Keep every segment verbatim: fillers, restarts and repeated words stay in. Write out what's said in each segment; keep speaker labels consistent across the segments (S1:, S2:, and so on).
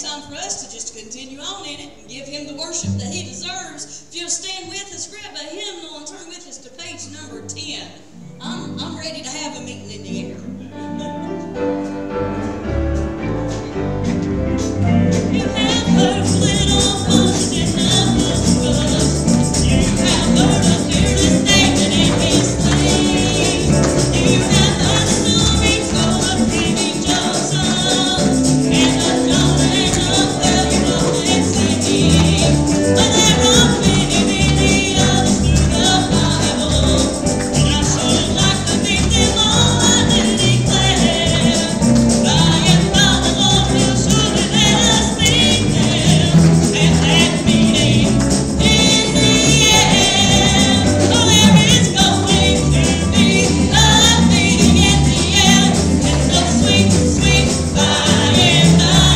S1: it's time for us to just continue on in it and give him the worship that he deserves. If you'll stand with us, grab a hymnal and turn with us to page number ten. I'm, I'm ready to have a meeting in the air. You have heard little voices in the book. You have heard of fearless David in his sleep. You have heard the story told of King Joseph and the knowledge of where you always singing. But there are many, many others through the Bible, and I sure like to meet them all. I do declare, by and by the Lord will surely let us meet them at that meeting in the air. Oh, there is going to be a meeting in the air, and so sweet, sweet by and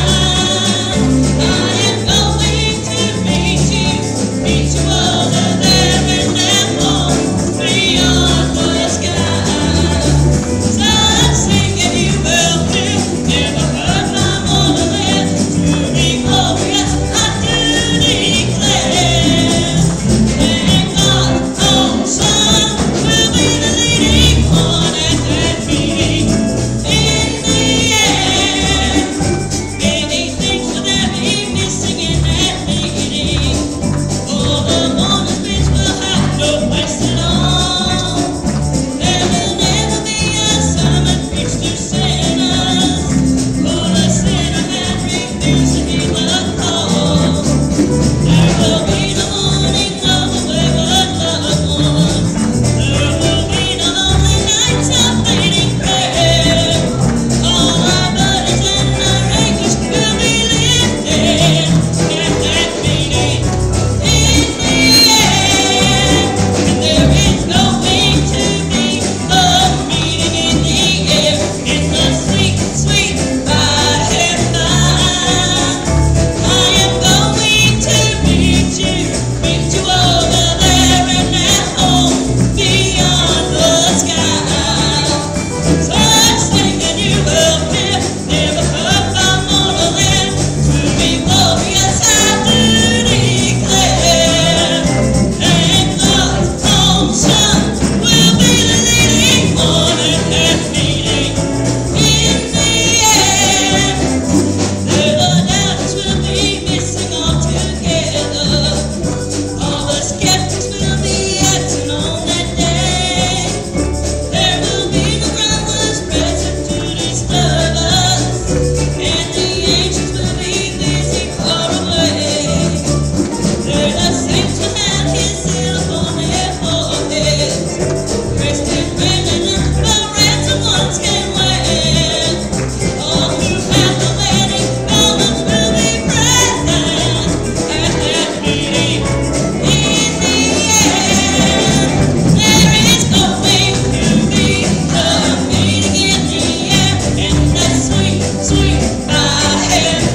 S1: by. I am going to meet you, meet you over there in that home beyond the sky. Such singing you will hear, never heard my mother there. To be glorious, I do declare. And God, oh, Son, will be the leading one at that meeting in the air. Many things will there be missing in that meeting, for the monument will have no place at all. There will never be a sermon preached to sinners, for the sinner had refused to hear the call. There will be no mourning of the wayward loved ones. There will be no lonely nights of fading prayer. All our burdens and our anguish will be lifted at that meeting in the air. And there is going to be a meeting in the air, in the sweet, sweet by and by. I am going to meet you, meet you over there in that home beyond the sky. Such singing you will hear, never heard by mortal ear. To be glorious, I do declare. And God's own Son will be the leading one at that meeting in the air. There the doubters will be missing altogether. All the skeptics will be absent on that day. There will be no grumblers present to disturb us, and the ancients will be busy far away. There the saints will have his seal upon their foreheads, dressed in linen the ransom ones can wear. All who have the wedding garments will be present at that meeting in the air. There is going to be a meeting in the air, and that sweet, sweet by and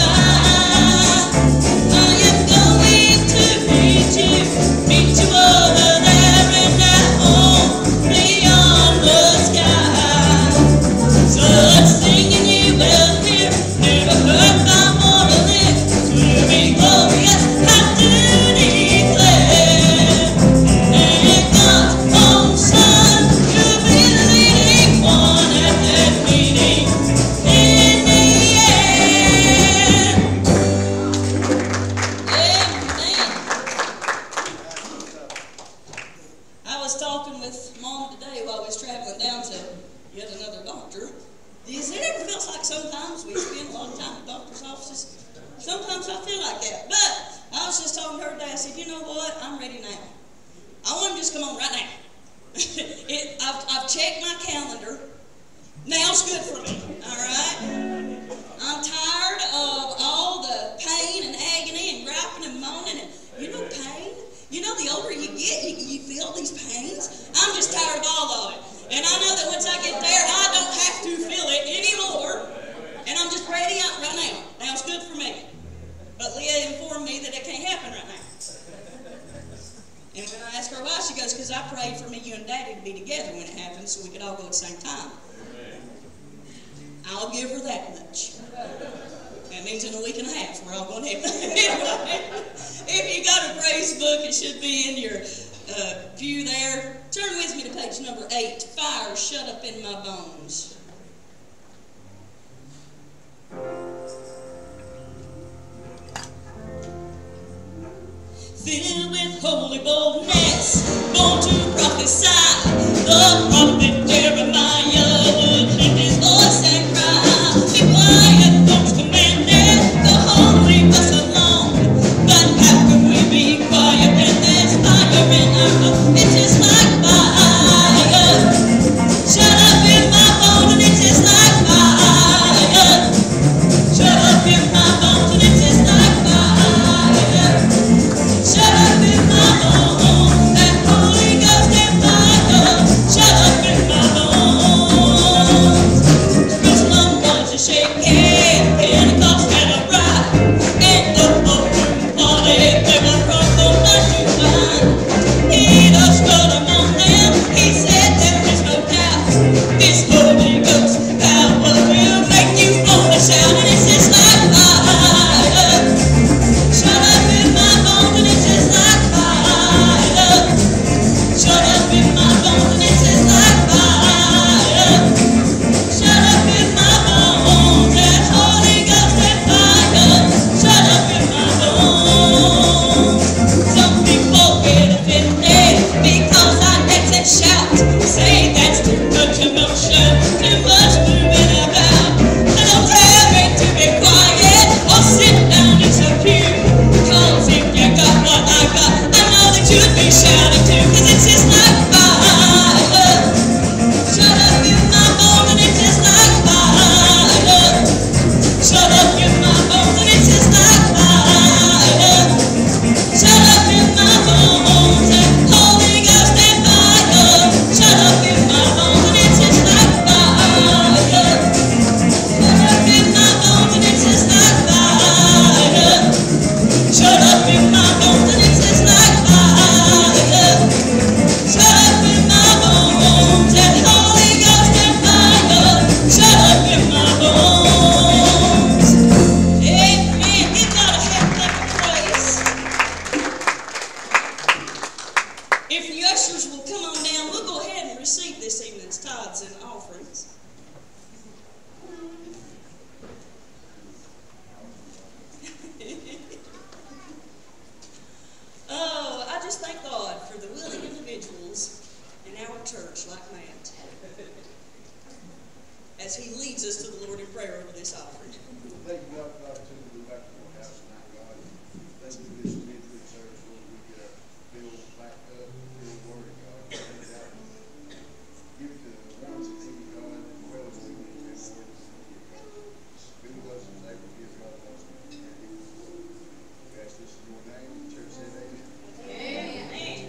S1: by. I am going to meet you, meet you over there in that home beyond the sky. Such singing you will hear, never heard by mortal ear. To be glorious, I do declare. And God's own Son will be the leading one at that meeting in the air. Amen. I was talking with Mom today while we was traveling down to yet another doctor. Does it ever feel like sometimes we spend a lot of time at doctor's offices? Sometimes I feel like that. But I was just talking to her today. I said, you know what? I'm ready now. I want him to just come on right now. it, I've, I've checked my calendar. Now's good for me. All right? I'm tired of all the pain and agony and griping and moaning. And you know pain? You know the older you get, you, you feel these pains. I'm just tired of all of it. And I know that once I get there, I don't have to feel it anymore. And I'm just ready out right now. Now it's good for me. But Leah informed me that it can't happen right now. And when I asked her why, she goes, because I prayed for me, you and Daddy to be together when it happens so we could all go at the same time. I'll give her that much. That means means in a week and a half we're all going to heaven. Anyway, if you go to Praise Book, it should be in your uh, view there. Turn with me to page number eight. Fire shut up in my bones. Filled with holy boldness, born to prophesy, the prophet Jeremiah would lift his voice and cry, "Be quiet, folks commanded, the holy must alone. But how can we be quiet when there's fire in our bones? It's just like fire. Shut up in my bones and it's just like fire. Shut up in my bones and it's just like fire. Shut up in my bones, that Holy Ghost and fire. Shut up in my bones. Jerusalem was a shaking, Pentecost had arrived, and the upward party they were crumbled unto wine. Peter stood among them, he said there is no doubt, this Holy Ghost power will make you wanna shout, and it's just like fire. Shut up in my bones and it's just like fire. Shut up in my bones and it's just like fire. Shut up in my bones, that Holy Ghost and fire. Shut up in my bones. Some people get offended because I dance and shout. Say that's too much emotion, too much moving about. So tell me to be quiet or sit down in some pew. Cause if you got what I got, I know that you'd be shouting too. Cause it's just like fire. Shut up in my bones and it's just like fire. Shut up in my bones and it's just like fire. Shut up in my bones and Holy Ghost and fire. Shut up in my bones and it's just like fire. Shut up in my bones and it's just like fire. Shut up in my bones and it's just like fire. Shut up in my bones and Holy Ghost and fire. Shut up in my bones. Amen. Give God a hand clap of praise. If the ushers will come on down, we'll go ahead and receive this evening's tithes and offerings. Oh, I just thank God for the willing individuals in our church like Matt, as he leads us to the Lord in prayer over this offering.
S2: Thank you, God, for the opportunity to go back to the house tonight, God. Thank you for this midweek service where we get our bills backed up, fill the word of God, send it out, give it to the ones that need God, as well as we need to be more than we give God. Be with us as they will give God us. We ask this in your name. The church said amen.
S1: Amen.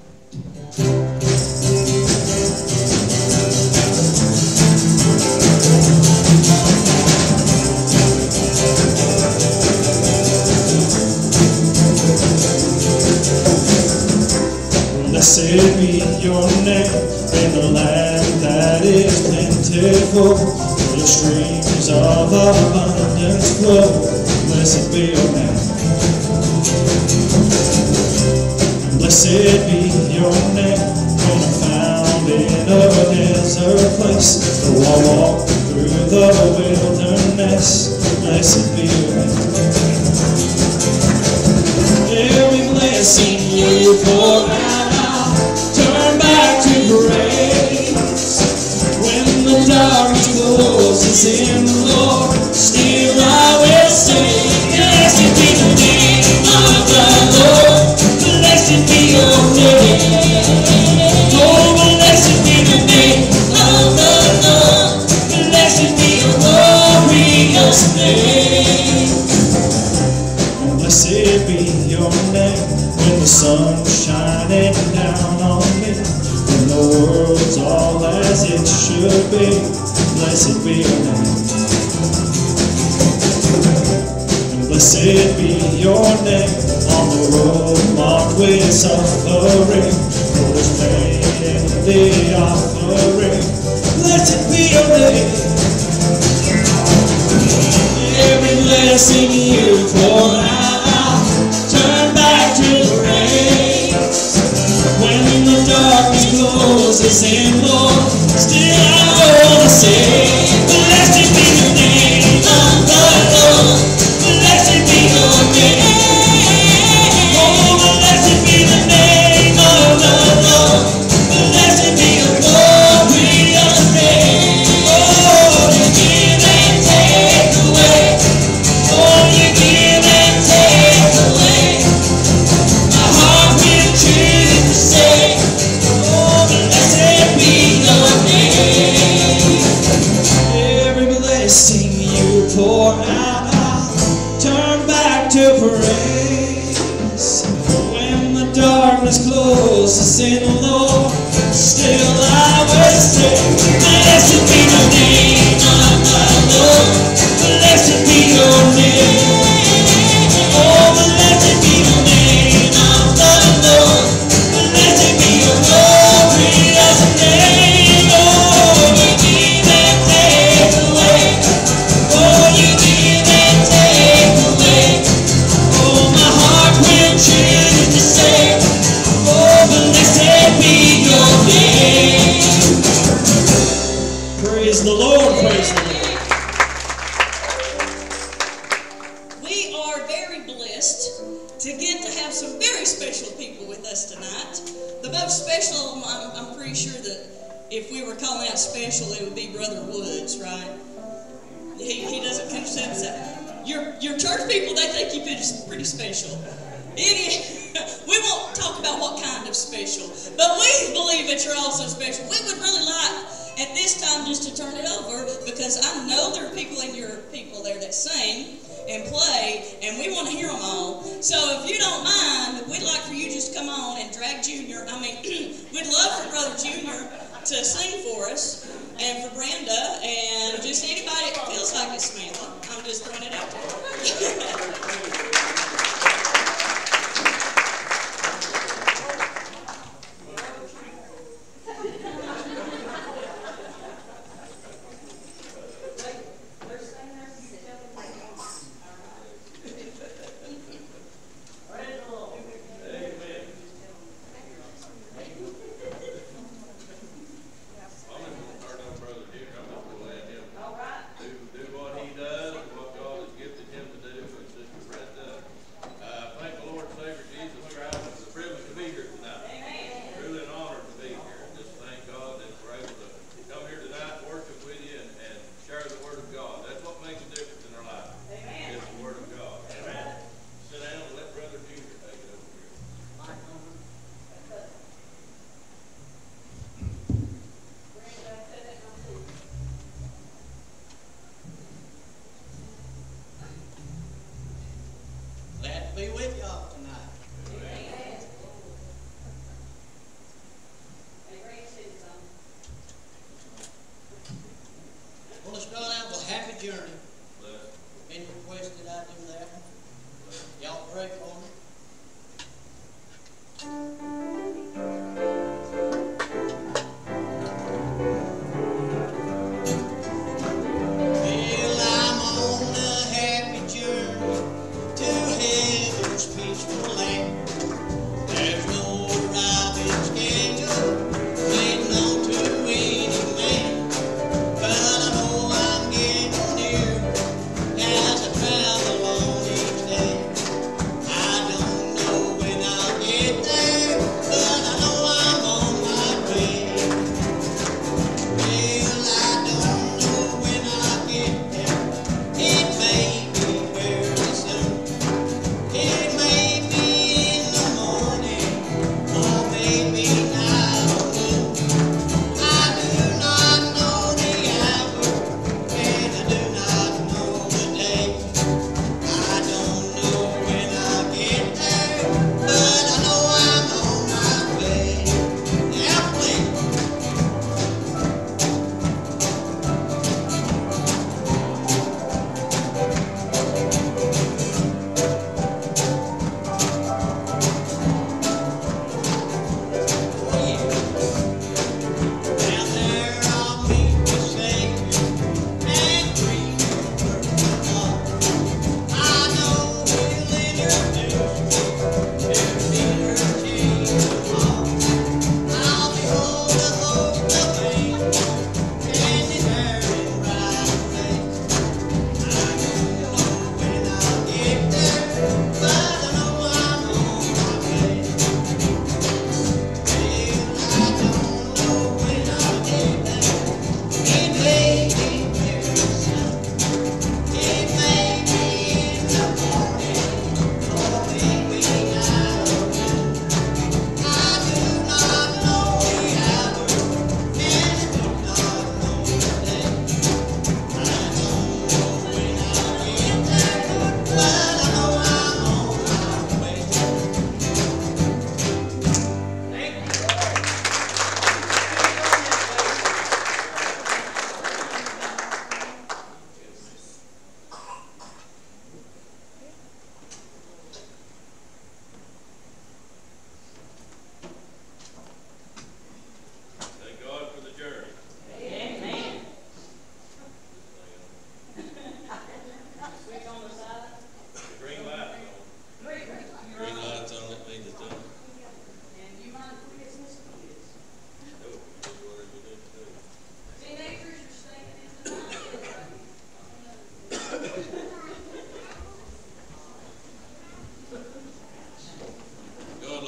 S3: Blessed be your name in the land that is plentiful, where your streams of abundance flow. Blessed be your name. Blessed be your name when I'm found in a desert place, though I walk through the wilderness. Blessed be your name. They'll be blessing you for turn back to grace. When the darkness closes in, Lord, still I will sing. Blessed be the name of the Lord. Blessed be your name. Oh, blessed be the name of the Lord. Blessed be your glorious name. Blessed be your name when the sun's shining down on me, when the world's all as it should be. Blessed be your name. And blessed be your name on the road marked with suffering, for there's pain in the offering. Blessed be your name. Every blessing blessing you pour out, turn back to praise. When the darkness closes in, Lord, still I wanna say, blessed be the name of the Lord, blessed be your name. Oh, blessed be the name of the Lord, blessed be your glorious name. Oh, you give and take away. Oh, you give and take away. My heart will choose to say, oh, blessed be your name. Every blessing you pour out, I'll turn back to praise. When the darkness closes in, Lord, still I will say, blessed be the name of the Lord, blessed be your name. Oh, blessed be the name of the Lord, blessed be your glorious name. Oh, you give and take away. Oh, you give and take away. Oh, my heart will choose to say, oh, blessed be your name. Praise the Lord, praise the Lord.
S1: We are very blessed to get to have some very special people with us tonight. The most special, I'm, I'm pretty sure that if we were calling out special, it would be Brother Woods, right? He, he doesn't consider that. Your, your church people, they think you're pretty special. It, we won't talk about what kind of special, but we believe that you're also special. We would really like at this time just to turn it over, because I know there are people in your people there that sing and play, and we want to hear them all. So if you don't mind, we'd like for you just to come on and drag Junior. I mean, we'd love for Brother Junior to sing for us, and for Brenda, and just anybody that feels like it's Samantha. I'm just throwing it out there.
S4: Do what he does, what God has gifted him to do, and Sister Brenda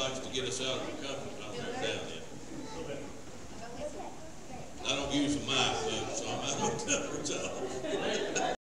S4: likes to get us out of the comfort zone there down there. I don't use a mic, though, so I'm out of the comfort zone.